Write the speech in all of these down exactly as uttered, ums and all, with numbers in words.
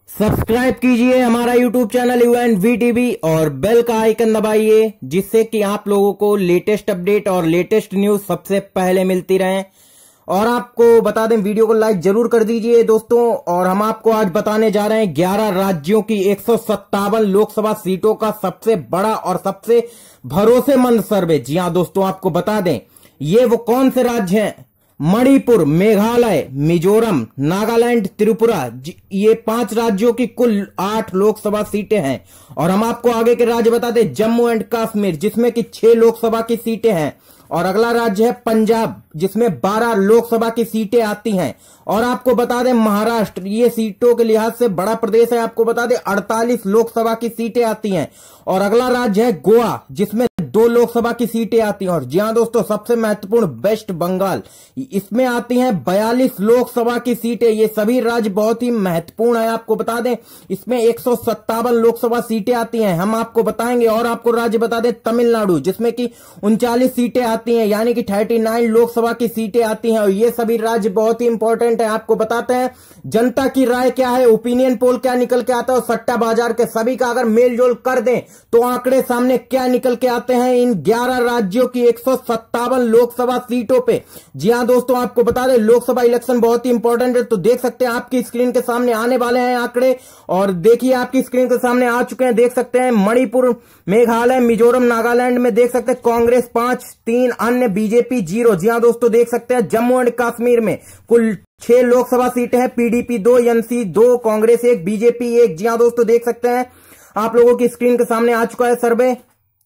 Subscribe कीजिए हमारा YouTube channel U N V TV और बेल का आइकन दबाइए, जिससे कि आप लोगों को लेटेस्ट अपडेट और लेटेस्ट न्यूज सबसे पहले मिलती रहे। और आपको बता दें, वीडियो को लाइक जरूर कर दीजिए दोस्तों। और हम आपको आज बताने जा रहे हैं ग्यारह राज्यों की एक सौ सत्तावन लोकसभा सीटों का सबसे बड़ा और सबसे भरोसेमंद सर्वे। जी हां दोस्तों, आपको बता दें ये वो कौन से राज्य हैं। मणिपुर, मेघालय, मिजोरम, नागालैंड, त्रिपुरा, ये पांच राज्यों की कुल आठ लोकसभा सीटें हैं। और हम आपको आगे के राज्य बताते, जम्मू एंड कश्मीर जिसमें कि छह लोकसभा की सीटें हैं। और अगला राज्य है पंजाब, जिसमें बारह लोकसभा की सीटें आती हैं। और आपको बता दें महाराष्ट्र, ये सीटों के लिहाज से बड़ा प्रदेश है, आपको बता दें अड़तालीस लोकसभा की सीटें आती हैं। और अगला राज्य है गोवा, जिसमें दो लोकसभा की सीटें आती हैं। और जी हां दोस्तों, सबसे महत्वपूर्ण वेस्ट बंगाल, इसमें आती हैं बयालीस लोकसभा की सीटें। ये सभी राज्य बहुत ही महत्वपूर्ण है, आपको बता दें इसमें एक सौ सत्तावन लोकसभा सीटें आती हैं, हम आपको बताएंगे। और आपको राज्य बता दें तमिलनाडु, जिसमें कि उनचालीस सीटें आती हैं, यानी कि उनतालीस लोकसभा की सीटें आती हैं। और ये सभी राज्य बहुत ही इंपॉर्टेंट है, आपको बताते हैं जनता की राय क्या है, ओपिनियन पोल क्या निकल के आता है, और सट्टा बाजार के सभी का अगर मेलजोल कर दें तो आंकड़े सामने क्या निकल के आते हैं इन ग्यारह राज्यों की एक सौ सत्तावन लोकसभा सीटों पे। जी हां दोस्तों, आपको बता दें लोकसभा इलेक्शन बहुत ही इंपॉर्टेंट है, तो देख सकते हैं आपकी स्क्रीन के सामने आने वाले हैं आंकड़े। और देखिए आपकी स्क्रीन के सामने आ चुके हैं, देख सकते हैं मणिपुर, मेघालय, मिजोरम, नागालैंड में देख सकते हैं कांग्रेस पांच, तीन अन्य, बीजेपी जीरो। जी हां दोस्तों, देख सकते हैं जम्मू एंड कश्मीर में कुल छह लोकसभा सीटें हैं, पीडीपी दो, एनसी दो, कांग्रेस एक, बीजेपी एक। जी हां दोस्तों, देख सकते हैं आप लोगों की स्क्रीन के सामने आ चुका है सर्वे।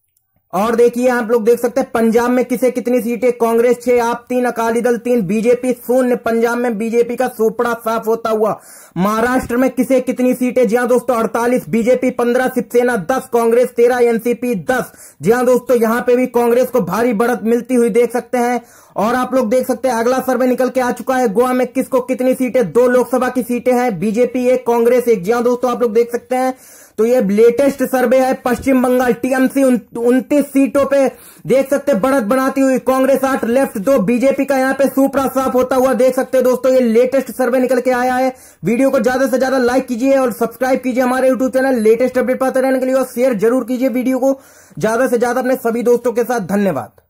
और देखिए आप लोग देख सकते हैं पंजाब में किसे कितनी सीटें, कांग्रेस छह, आप तीन, अकाली दल तीन, बीजेपी शून्य। पंजाब में बीजेपी का सोपड़ा साफ होता हुआ। महाराष्ट्र में किसे कितनी सीटें, जी हां दोस्तों अड़तालीस, बीजेपी पंद्रह, शिवसेना दस, कांग्रेस तेरह, एनसीपी दस। जी हां दोस्तों, यहां पे भी कांग्रेस को भारी बढ़त मिलती हुई देख सकते हैं। और आप लोग देख सकते हैं अगला सर्वे निकल के आ चुका है, गोवा में किसको कितनी सीटें, दो लोकसभा की सीटें हैं, बीजेपी एक, कांग्रेस एक। जी हां दोस्तों, आप लोग देख सकते हैं। तो ये लेटेस्ट सर्वे है। पश्चिम बंगाल टीएमसी उनतीस सीटों पे देख सकते बढ़त बनाती हुई, कांग्रेस आठ, लेफ्ट दो, बीजेपी का यहाँ पे सुपड़ा साफ होता हुआ देख सकते हैं दोस्तों। ये लेटेस्ट सर्वे निकल के आया है। वीडियो को ज्यादा से ज्यादा लाइक कीजिए और सब्सक्राइब कीजिए हमारे यूट्यूब चैनल लेटेस्ट अपडेट पाते रहने के लिए, और शेयर जरूर कीजिए वीडियो को ज्यादा से ज्यादा अपने सभी दोस्तों के साथ। धन्यवाद।